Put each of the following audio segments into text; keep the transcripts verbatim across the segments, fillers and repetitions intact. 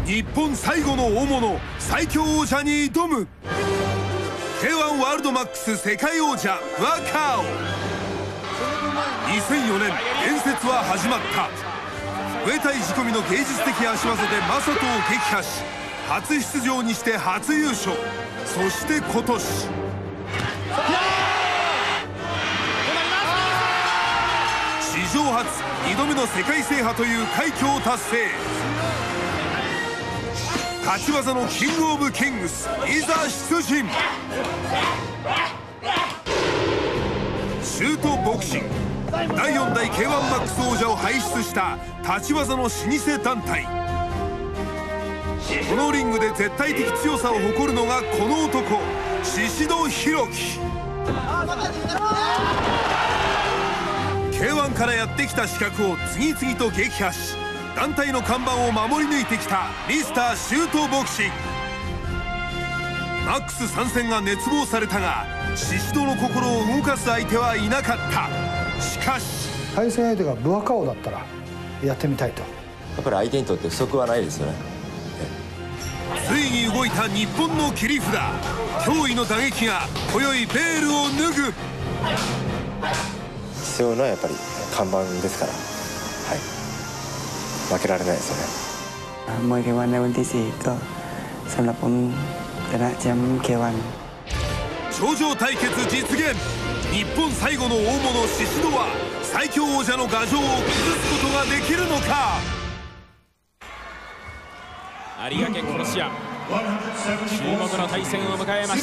日本最後の大物最強王者に挑む ケーワン ワールドマックス世界王者ブアカオ。にせんよねん伝説は始まった。ムエタイ仕込みの芸術的足技でマサトを撃破し、初出場にして初優勝。そして今年史上初にどめの世界制覇という快挙を達成。立ち技のキングオブキングスいざ出陣。シュートボクシングだいよんだい ケーワン マックス王者を輩出した立ち技の老舗団体。このリングで絶対的強さを誇るのがこの男、宍戸弘樹。 ケーワン からやってきた刺客を次々と撃破し、団体の看板を守り抜いてきたミスターシュートボクシング。マックス参戦が熱望されたが、宍戸の心を動かす相手はいなかった。しかし対戦相手がブアカオだったらやってみたいと。 やっぱり相手にとって不足はないですよね。 ついに動いた日本の切り札。驚異の打撃が今宵ベールを脱ぐ。 必要なやっぱり看板ですから、はい、負けられないですよね。 มวย เค วัน ในวันที่สี่ก็สำหรับผมชนะแชมป์ เค วัน頂上対決実現。日本最後の大物宍戸は最強王者の牙城を崩すことができるのか。 有明コロシアム、注目の対戦を迎えました。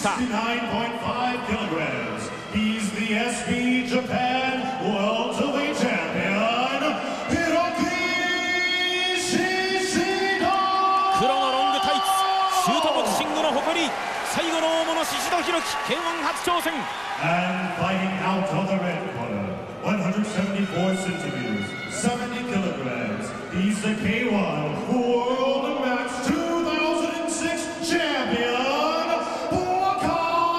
黒のロングタイツ、シュートボクシングの誇り、最後の大物宍戸弘樹、ケーワン 初挑戦。 And fighting out of the red corner, one seventy-four centimeters, seventy kilograms, he's the ケーワン World Max two thousand six champion, Buakaw。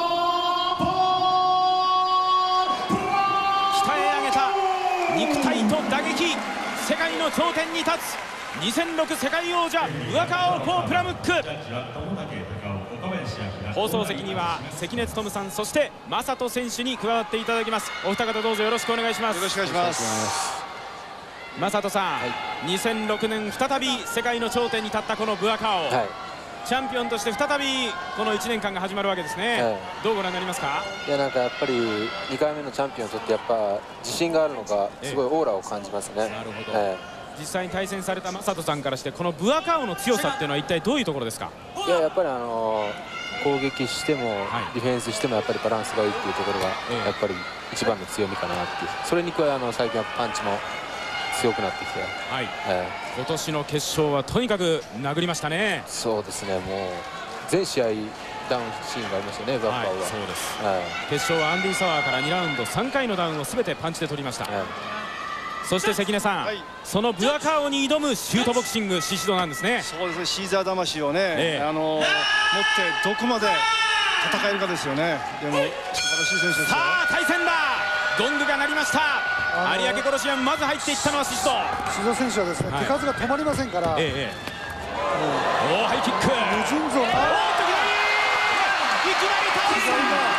鍛え上げた肉体と打撃、世界の頂点に立つにせんろく世界王者ブアカオ・ポープラムック。放送席には関根勤さん、そして正人選手に加わっていただきます。お二方どうぞよろしくお願いします。 よろしくお願いします。 正人さん、はい、にせんろくねん再び世界の頂点に立ったこのブアカオ、はい、チャンピオンとして再びこのいちねんかんが始まるわけですね、はい、どうご覧になりますか。 いや、なんかやっぱりにかいめのチャンピオンにとってやっぱ自信があるのか、すごいオーラを感じますね。なるほど、ええ、 実際に対戦された正人さんからしてこのブアカオの強さっていうのは一体どういうところですか。 いや、やっぱりあの攻撃してもディフェンスしてもやっぱりバランスがいいっていうところがやっぱり一番の強みかなっていう。それに加えあの最近はパンチも強くなってきて、はい、えー、 今年の決勝はとにかく殴りましたね。 そうですね、もう全試合ダウンシーンがありましたね、ブアカオは、はい、 そうです、はい、決勝はアンディ・サワーからにラウンドさんかいのダウンを全てパンチで取りました、はい、そして関根さん、はい、そのブアカオに挑むシュートボクシング宍戸なんですね。 そうですね、シーザー魂をね、ええ、あの持ってどこまで戦えるかですよね。でも素晴らしい選手ですよ。 さあ対戦だ、ゴングが鳴りました。有明コロシアム、まず入っていったのは宍戸。 宍戸選手はですね、はい、手数が止まりませんから、ええ、 うん、おー、ハイキック、 無尽蔵な、いきなり倒す。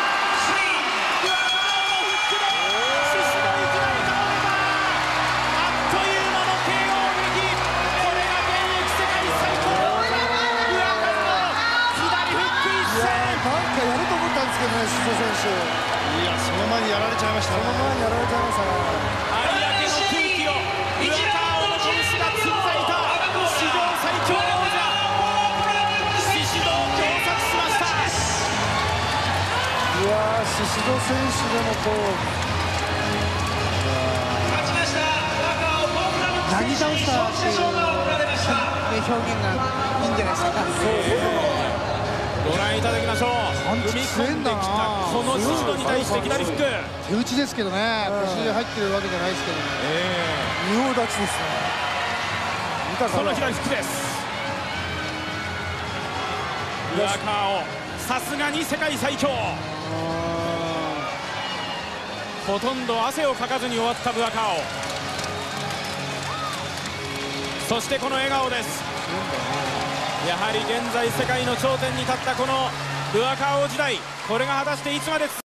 宍戸選手、 いや、その前にやられちゃいましたね。 その前にやられちゃいましたね。 有明の空気をブアカオの拳がつんざいた史上最強の王者宍戸を驚愕しました。 いやー、宍戸選手でもこうなぎ倒したっていう表現がいいんじゃないですか。そうですね、 ご覧いただきましょう。踏み込んできたこの宍戸に対して左フック、 手打ちですけどね、腰入ってるわけじゃないですけどね、仁王立ちですね。 この左フックです。ブアカオ、さすがに世界最強。ほとんど汗をかかずに終わったブアカオ。そしてこの笑顔です。 やはり現在世界の頂点に立ったこのブアカー王時代、これが果たしていつまで続く